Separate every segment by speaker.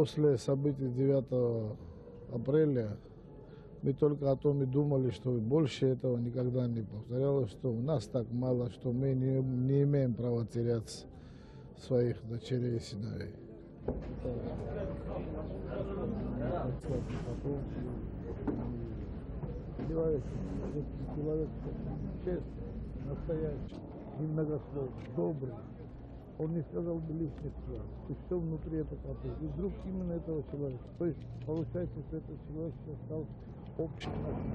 Speaker 1: После событий 9 апреля мы только о том и думали, что больше этого никогда не повторялось, что у нас так мало, что мы не имеем права терять своих дочерей и сыновей. Человек честный, настоящий, немногословный, добрый. Он не сказал бы лишних слов. И все внутри это поток. И вдруг именно этого человека. То есть получается, что этот человек стал общим.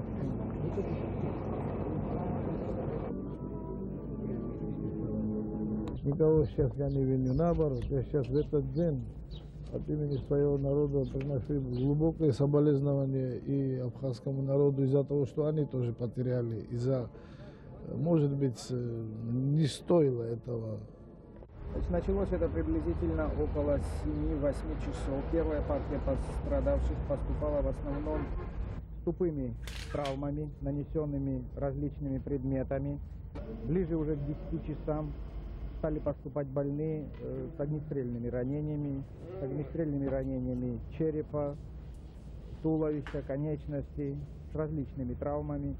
Speaker 1: Никого сейчас я не виню. Наоборот, я сейчас в этот день от имени своего народа приношу глубокое соболезнование и абхазскому народу из-за того, что они тоже потеряли. Из-за, может быть, не стоило этого.
Speaker 2: Значит, началось это приблизительно около 7-8 часов. Первая партия пострадавших поступала в основном с тупыми травмами, нанесенными различными предметами. Ближе уже к 10 часам стали поступать больные с огнестрельными ранениями черепа, туловища, конечностей, с различными травмами.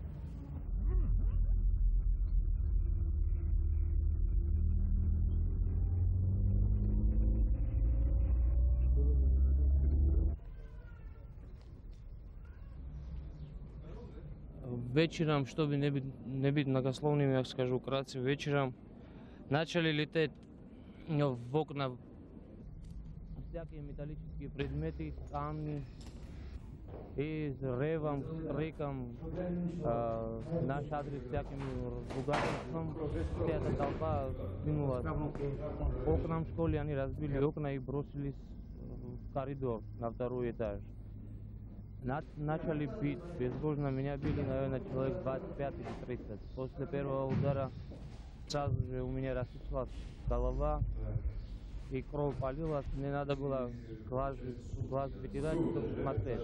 Speaker 3: Вечером, чтобы не быть многословным, я скажу вкратце, вечером начали лететь в окна всякие металлические предметы, камни, и с ревом, с криком, наш адрес всяким ругательством. Вся эта толпа двинулась к окнам школы, они разбили окна и бросились в коридор на второй этаж. Начали бить, безбожно меня били, наверное, человек 25 или 30. После первого удара сразу же у меня рассыпалась голова и кровь полилась. Мне надо было глаз вытирать, чтобы смотреть.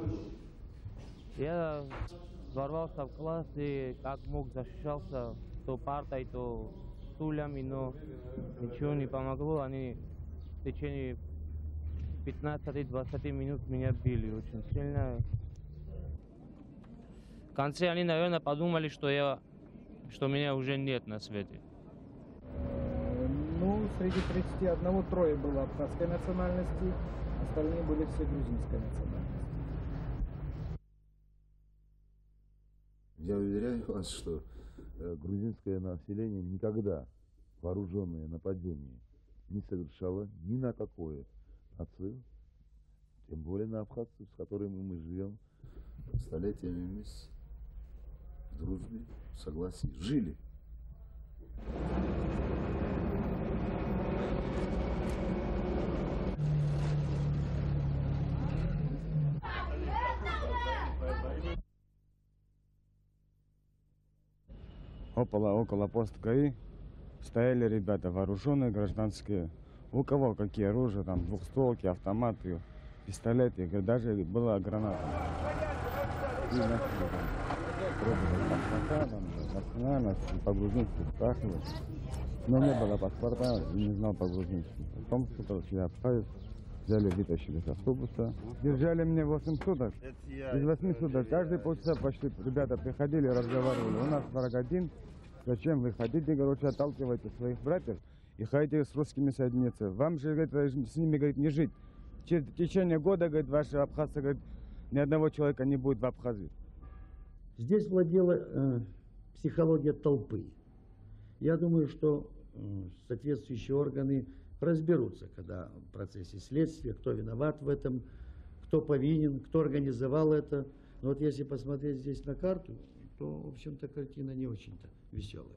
Speaker 3: Я ворвался в класс и как мог защищался то партой, то стульями, но ничего не помогло. Они в течение 15-20 минут меня били очень сильно. В конце они, наверное, подумали, что меня уже нет на свете.
Speaker 2: Ну, среди 31 трое было абхазской национальности, остальные были все грузинской национальности.
Speaker 4: Я уверяю вас, что грузинское население никогда вооруженное нападение не совершало ни на какое нацию, тем более на абхазцев, с которыми мы живем столетиями вместе, в дружбе, в согласии, жили.
Speaker 5: Около поста ГАИ стояли ребята вооруженные, гражданские. У кого какие оружия, там двухстволки, автоматы, пистолеты, даже была граната. И начали там пробовать паспорта, национальность, по-грузински спрашивать. Но не было паспорта и не знал по-грузински. Потом что-то сюда обставили, взяли, вытащили с автобуса. Держали мне 8 суток. Из 8 суток каждые полчаса почти ребята приходили, разговаривали. У нас враг один. Зачем вы хотите, короче, отталкиваете своих братьев и хотите с русскими соединиться? Вам же, говорит, с ними, говорит, не жить. В течение года, говорит, ваши абхазцы, говорит, ни одного человека не будет в Абхазии.
Speaker 6: Здесь владела психология толпы. Я думаю, что соответствующие органы разберутся, когда в процессе следствия, кто виноват в этом, кто повинен, кто организовал это. Но вот если посмотреть здесь на карту, то, в общем-то, картина не очень-то веселая.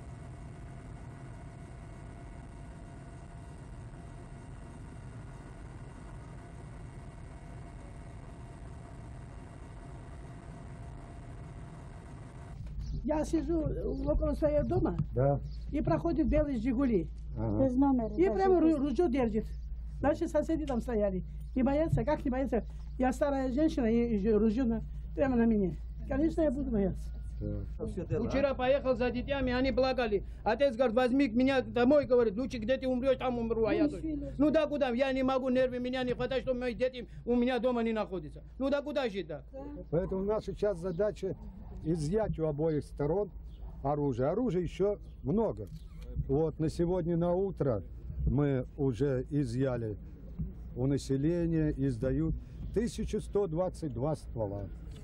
Speaker 7: Я сижу около своего дома,
Speaker 6: Да.
Speaker 7: и проходит белый «Жигули».
Speaker 6: Ага.
Speaker 8: Без номера.
Speaker 7: И прямо ружье держит. Наши соседи там стояли. Не боятся, как не боятся? Я старая женщина, и ружье прямо на меня. Конечно, я буду бояться.
Speaker 8: Вчера поехал за детьми, они плакали. Отец говорит, возьми меня домой, говорит, лучше где ты умрешь, там умру, а я тут. Ну да куда, я не могу, нервы меня не хватает, чтобы мои дети у меня дома не находятся. Ну да куда жить, да?
Speaker 9: Поэтому наша сейчас задача изъять у обоих сторон оружие. Оружия еще много. Вот на сегодня на утро мы уже изъяли у населения, издают 1122 ствола.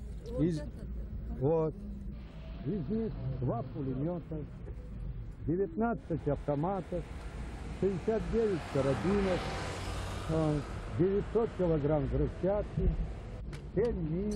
Speaker 9: Вот. Из них 2 пулемета, 19 автоматов, 69 карабинов, 900 килограмм взрывчатки, 7 мин.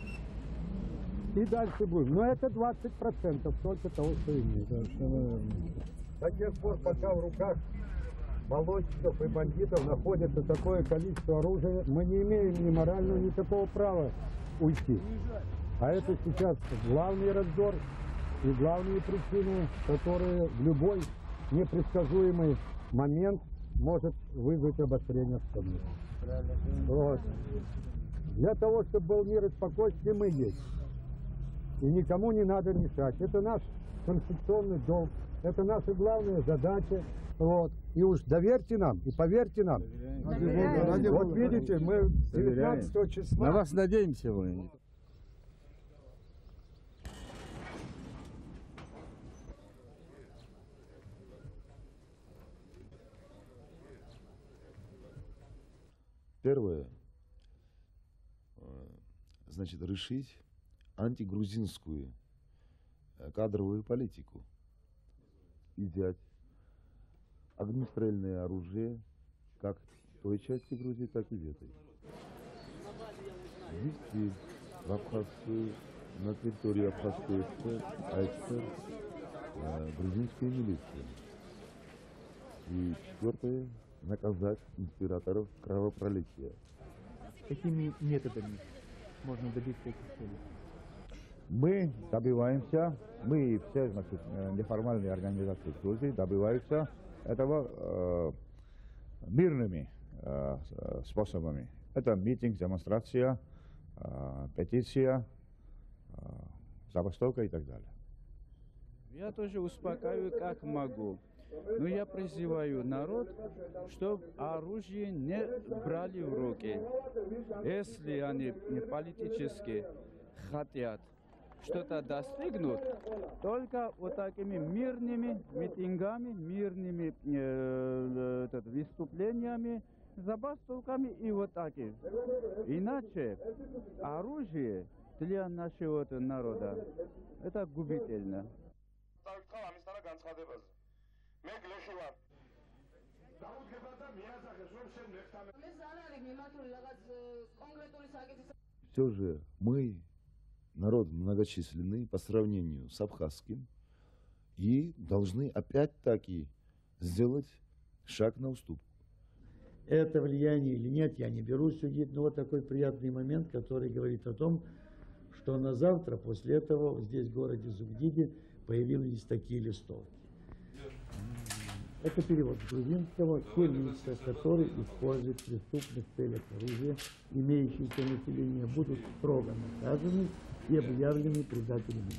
Speaker 9: И дальше будем. Но это 20% только того, что имеется. До тех пор, пока в руках молодчиков и бандитов находится такое количество оружия, мы не имеем ни морального, ни такого права уйти. А это сейчас главный раздор и главные причины, которые в любой непредсказуемый момент может вызвать обострение обстановки. Вот. Для того, чтобы был мир и спокойствие, мы есть. И никому не надо мешать. Это наш конституционный долг. Это наша главная задача. Вот. И уж доверьте нам и поверьте нам. Вот видите, мы 19 числа.
Speaker 5: На вас надеемся мы.
Speaker 4: Первое, значит, решить антигрузинскую кадровую политику и взять огнестрельное оружие как в той части Грузии, так и в этой. Ввести в Абхазскую, на территории Абхазской АСР грузинскую милицию. И четвертое, наказать инспираторов кровопролития.
Speaker 2: Какими методами можно добиться этих целей?
Speaker 10: Мы добиваемся, мы и все, значит, неформальные организации в Грузии добиваются этого мирными способами. Это митинг, демонстрация, петиция, забастовка и так далее.
Speaker 11: Я тоже успокаиваю, как могу. Но я призываю народ, чтобы оружие не брали в руки. Если они политически хотят что-то достигнуть, только вот такими мирными митингами, мирными выступлениями, забастовками и вот такими. Иначе оружие для нашего народа это губительно.
Speaker 4: Все же мы народ многочисленный по сравнению с абхазским и должны опять-таки сделать шаг на уступ.
Speaker 6: Это влияние или нет, я не берусь судить, но вот такой приятный момент, который говорит о том, что на завтра после этого здесь в городе Зугдиде появились такие листовки. Это перевод с грузинского. Те лица, которые используют в преступных целях оружие, имеющиеся население, будут строго наказаны и объявлены предателями.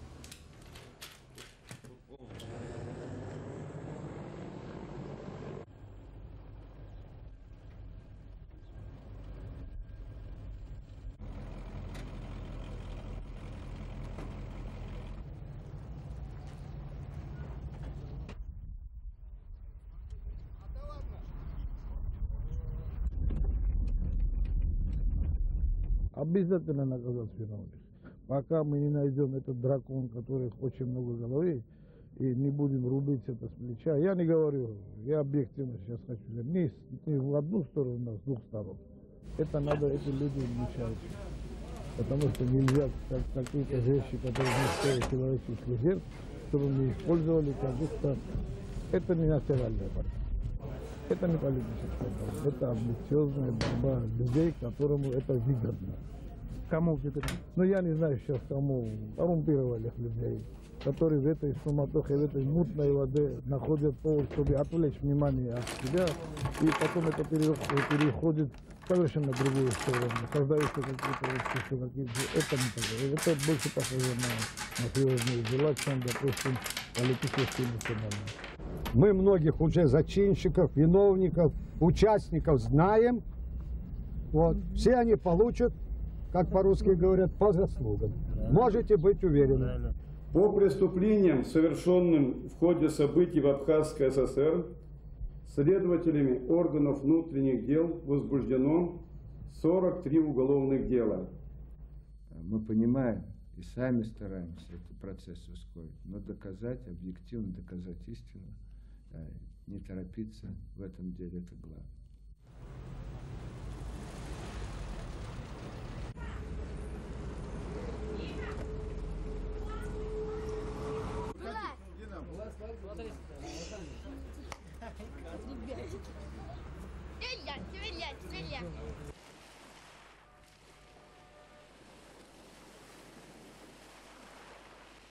Speaker 1: Обязательно наказать виновных. Пока мы не найдем этот дракон, у которых очень много головы, и не будем рубить это с плеча. Я не говорю, я объективно сейчас хочу говорить, не в одну сторону, а с двух сторон. Это надо, эти люди мешают. Потому что нельзя какие-то вещи, которые не стоят человеческих жертв, чтобы мы использовали, как будто это не национальная борьба. Это не политическая борьба, это амбициозная борьба людей, которому это выгодно.
Speaker 2: Кому выгодно?
Speaker 1: Ну, я не знаю сейчас кому, коррумпированных людей, которые в этой суматохе, в этой мутной воде находят повод, чтобы отвлечь внимание от себя, и потом это переходит совершенно другую сторону. Создаются какие-то общества, это не так. Это больше похоже на серьезные дела, чем, допустим, политические национальные.
Speaker 9: Мы многих уже зачинщиков, виновников, участников знаем. Вот. Все они получат, как по-русски говорят, по заслугам. Можете быть уверены.
Speaker 12: По преступлениям, совершенным в ходе событий в Абхазской ССР, следователями органов внутренних дел возбуждено 43 уголовных дела.
Speaker 13: Мы понимаем и сами стараемся этот процесс ускорить, но доказать, объективно доказать истину, не торопиться в этом деле, это главное.
Speaker 14: Стрелять, стрелять, стрелять.